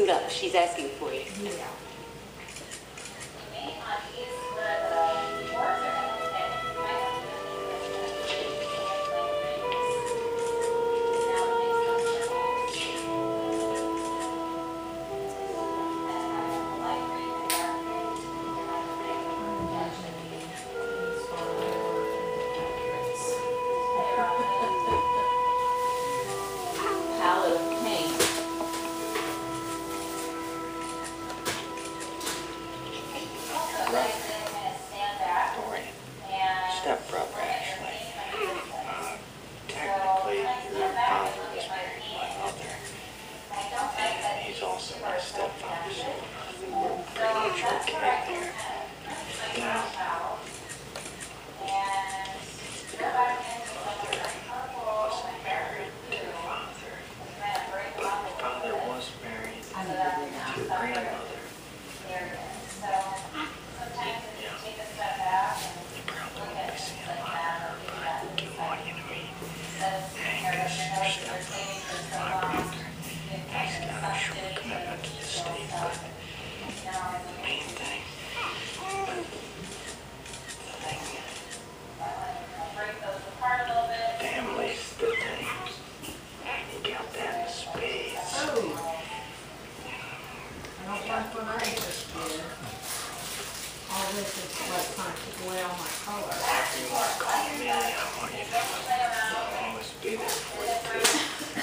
suit up. She's asking for you. Yeah. Palette of paint. Stepbrother, actually. Technically, your father was married to my mother, and he's also my stepfather, so I think we're pretty much okay there. Now, mother wasn't married to your father, but your father was married to your grandmother. You probably won't be seeing a lot of her, but do you know what I mean? Angus, your stepbrother, my brother, he's got a short commitment to the state, but the main thing, family's the thing. You got that in spades. Oh. I don't like what I just did. All this is like trying to take away all my color. You want to call me, I want you to always be there for you too.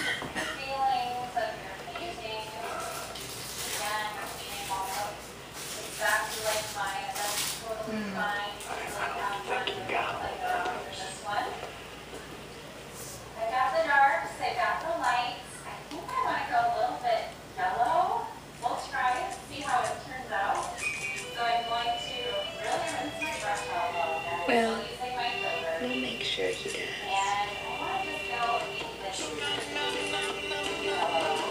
I don't think you got all that. I got the darks, I got the lights. I think I want to go a little bit yellow. We'll try it, see how it turns out. So I'm going to really rinse my brush out a little bit. Well, using my filter. we'll make sure he does. And I want to just go maybe this yellow.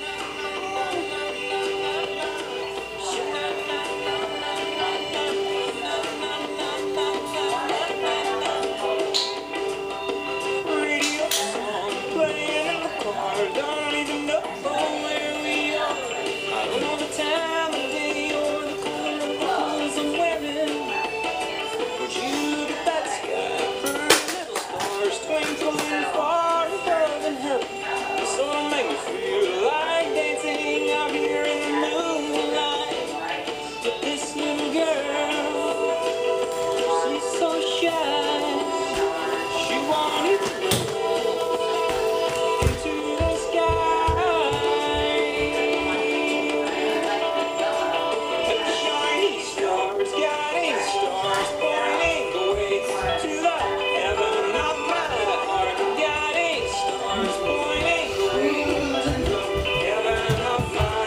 Radio song playing in the car, don't even know where we are. I don't know the time of day or the color of the clothes I'm wearing. But you to that sky, pretty little stars twinkling far above in heaven. The song make me feel like dancing out here in the moonlight. But this little girl, she's so shy. She wanted to into the sky. Shiny stars, guiding stars, pointing the way to the heaven of my heart. Guiding stars, pointing the way to the heaven of my heart.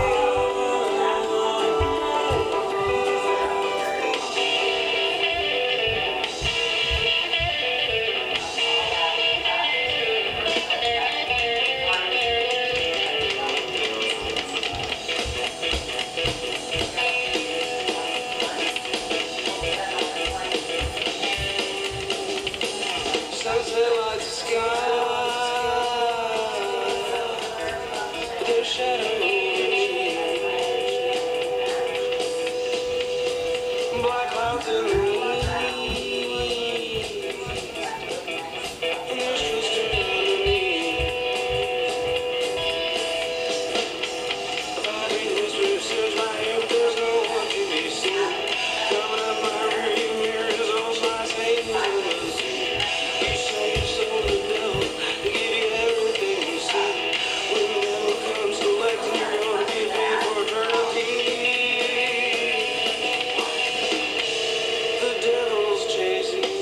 Sunset lights the sky, their shadows, black clouds in the leaves, and there's just underneath. Finding this research, my youth, there's no one to be seen. Coming up my rearview mirror is all my savings. You say you're so the devil, to give you everything you see. When the devil comes collecting, you're gonna get paid for eternity. The devil's chasing you.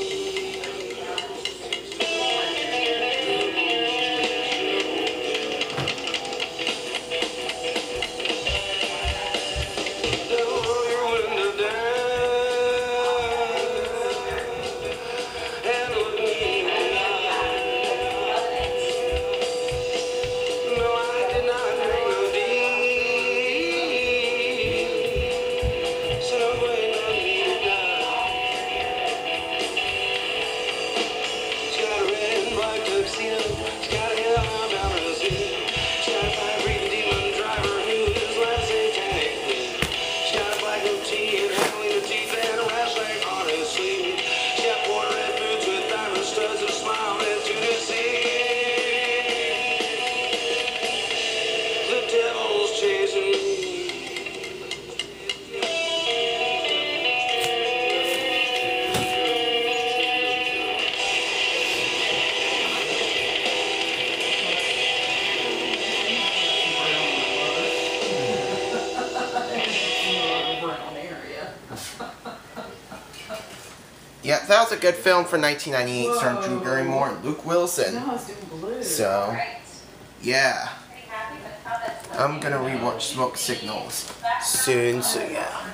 Yeah, that was a good film for 1998, starring Drew Barrymore and Luke Wilson. No, it's doing blue. So, Right. yeah. Pretty happy with how that's looking. I'm gonna rewatch Smoke Signals soon, so yeah. So,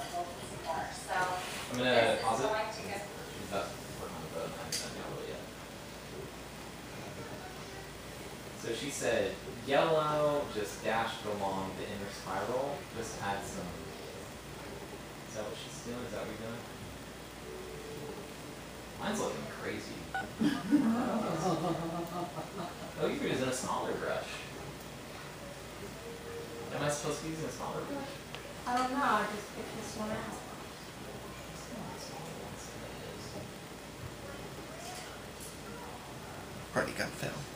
I'm gonna pause it. going to get She's not working on the phone. I haven't done yellow yet. So she said yellow, just dashed along the inner spiral, just add some. Is that what she's doing? Is that what you're doing? Mine's looking crazy. Oh, you're using a smaller brush. Am I supposed to be using a smaller brush? I don't know, I just picked this one out. Pretty good film.